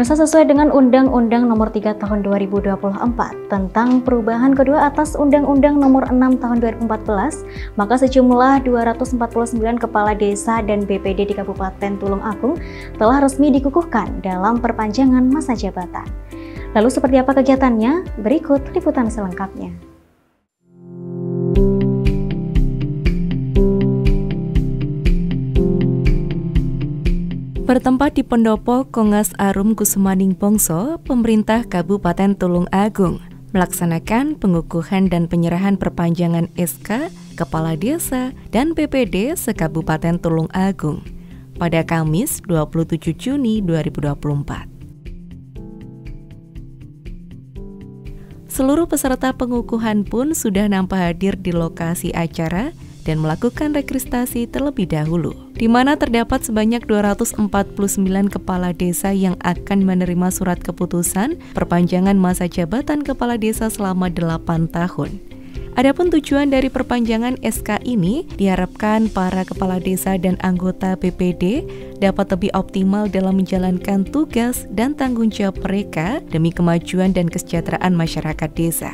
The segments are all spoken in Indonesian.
Pemirsa, sesuai dengan Undang-Undang Nomor 3 Tahun 2024 tentang perubahan kedua atas Undang-Undang Nomor 6 Tahun 2014, maka sejumlah 249 kepala desa dan BPD di Kabupaten Tulung Agung telah resmi dikukuhkan dalam perpanjangan masa jabatan. Lalu seperti apa kegiatannya? Berikut liputan selengkapnya. Bertempat di Pendopo Kongas Arum Kusumaning Bongso, pemerintah Kabupaten Tulung Agung melaksanakan pengukuhan dan penyerahan perpanjangan SK Kepala Desa dan PPD se-Kabupaten Tulung Agung pada Kamis 27 Juni 2024. Seluruh peserta pengukuhan pun sudah nampak hadir di lokasi acara dan melakukan registrasi terlebih dahulu, di mana terdapat sebanyak 249 kepala desa yang akan menerima surat keputusan perpanjangan masa jabatan kepala desa selama 8 tahun. Adapun tujuan dari perpanjangan SK ini diharapkan para kepala desa dan anggota BPD dapat lebih optimal dalam menjalankan tugas dan tanggung jawab mereka demi kemajuan dan kesejahteraan masyarakat desa.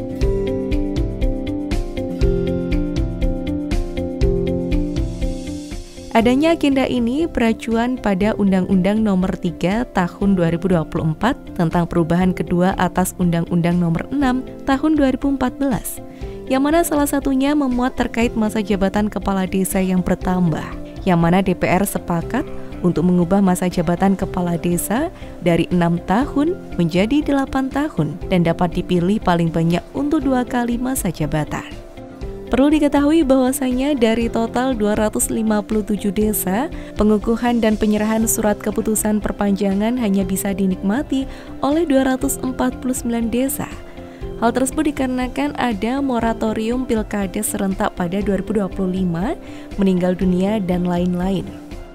Adanya agenda ini beracuan pada Undang-Undang Nomor 3 Tahun 2024 tentang perubahan kedua atas Undang-Undang Nomor 6 Tahun 2014, yang mana salah satunya memuat terkait masa jabatan kepala desa yang bertambah, yang mana DPR sepakat untuk mengubah masa jabatan kepala desa dari 6 tahun menjadi 8 tahun dan dapat dipilih paling banyak untuk 2 kali masa jabatan. Perlu diketahui bahwasanya dari total 257 desa, pengukuhan dan penyerahan surat keputusan perpanjangan hanya bisa dinikmati oleh 249 desa. Hal tersebut dikarenakan ada moratorium pilkada serentak pada 2025, meninggal dunia, dan lain-lain.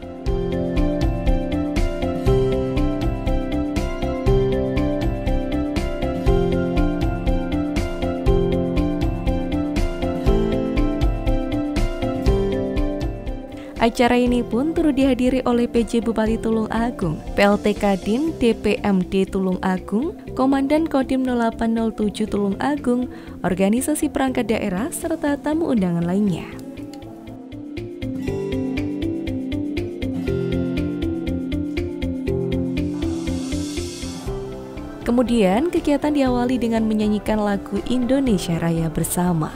Acara ini pun turut dihadiri oleh PJ Bupati Tulung Agung, PLT Kadin DPMD Tulung Agung, Komandan Kodim 0807 Tulung Agung, organisasi perangkat daerah, serta tamu undangan lainnya. Kemudian kegiatan diawali dengan menyanyikan lagu Indonesia Raya bersama.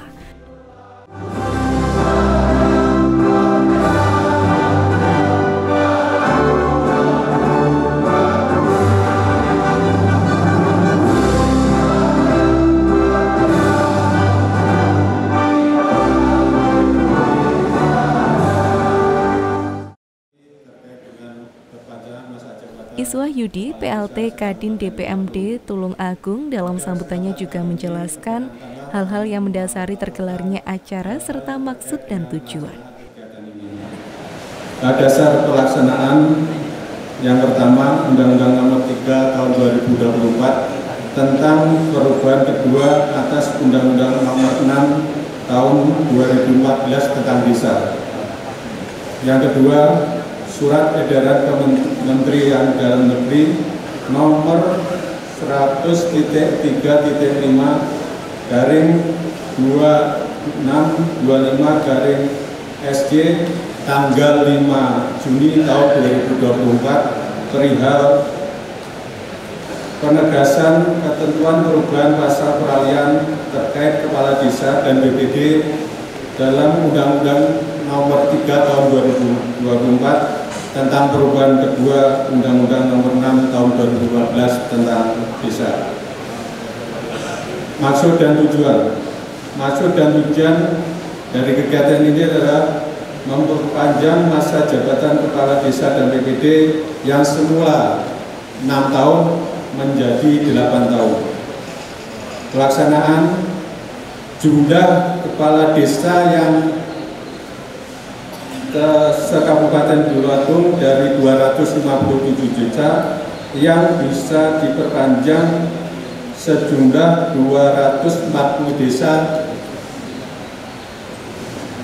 Iswah Yudi, PLT Kadin DPMD Tulung Agung, dalam sambutannya juga menjelaskan hal-hal yang mendasari tergelarnya acara serta maksud dan tujuan. Dasar pelaksanaan yang pertama, Undang-Undang Nomor 3 Tahun 2024 tentang perubahan kedua atas Undang-Undang Nomor 6 Tahun 2014 tentang desa. Yang kedua, Surat Edaran Kementerian Dalam Negeri Nomor 100.3/2625/SJ tanggal 5 Juni tahun 2024 perihal penegasan ketentuan perubahan pasal peralihan terkait kepala desa dan BPD dalam Undang-Undang Nomor 3 Tahun 2024 tentang perubahan kedua Undang-Undang Nomor 6 Tahun 2014 tentang desa. Maksud dan tujuan dari kegiatan ini adalah memperpanjang masa jabatan kepala desa dan BPD yang semula 6 tahun menjadi 8 tahun. Pelaksanaan jumlah kepala desa yang se-Kabupaten Tulung Agung dari 257 desa yang bisa diperpanjang sejumlah 240 desa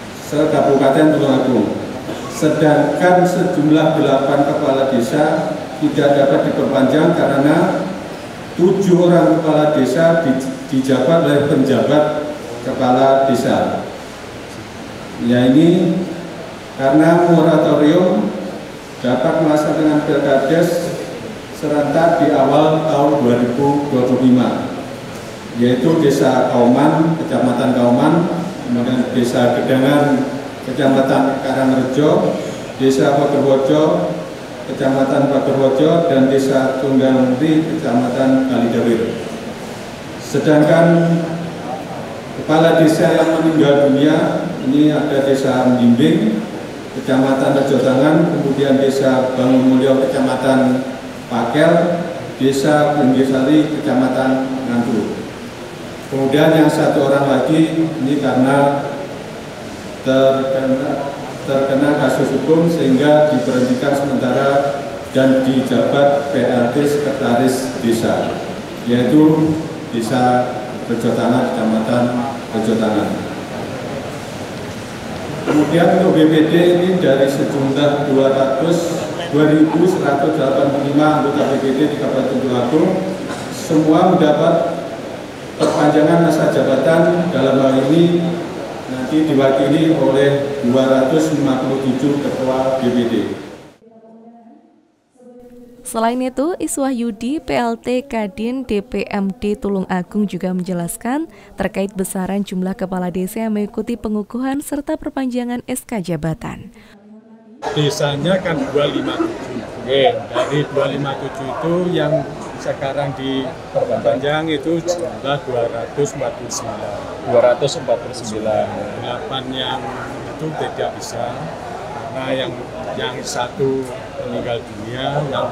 se-Kabupaten Tulung Agung. Sedangkan sejumlah 8 kepala desa tidak dapat diperpanjang karena 7 orang kepala desa dijabat oleh penjabat kepala desa. Ya, ini karena moratorium dapat melaksanakan pilkades serentak di awal tahun 2025, yaitu Desa Kauman, Kecamatan Kauman, kemudian Desa Gedangan, Kecamatan Karangrejo, Desa Pagerwojo, Kecamatan Pagerwojo, dan Desa Tunggalri, Kecamatan Kalidawir. Sedangkan kepala desa yang meninggal dunia ini ada Desa Mbimbing, Kecamatan Rejotangan, kemudian Desa Bangunmulyo, Kecamatan Pakel, Desa Bunggisari, Kecamatan Ngantru. Kemudian yang 1 orang lagi ini karena terkena kasus hukum sehingga diberhentikan sementara dan dijabat PLT Sekretaris Desa, yaitu Desa Rejotangan, Kecamatan Rejotangan. Kemudian untuk BPD ini dari sejumlah 2.185 anggota BPD di Kabupaten Tulungagung, semua mendapat perpanjangan masa jabatan, dalam hal ini nanti diwakili oleh 257 ketua BPD. Selain itu, Iswah Yudi, PLT Kadin DPMD Tulung Agung juga menjelaskan terkait besaran jumlah kepala desa yang mengikuti pengukuhan serta perpanjangan SK jabatan. Desanya kan 257. Dari 257 itu yang sekarang diperpanjang itu jumlah 249. 8 yang itu tidak bisa karena yang 1 meninggal dunia, yang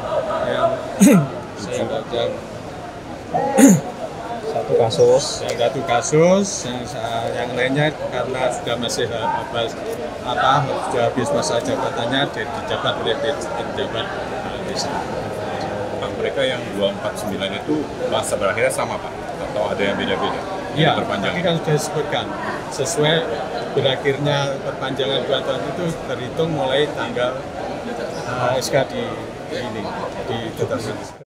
satu kasus, yang lainnya karena sudah masih sudah habis masa jabatannya dijabat oleh penjabat desa. Mereka yang 249 itu masa berakhirnya sama Pak? Atau ada yang beda-beda? Iya, tadi kan sudah disebutkan sesuai berakhirnya perpanjangan 2 tahun itu terhitung mulai tanggal SK di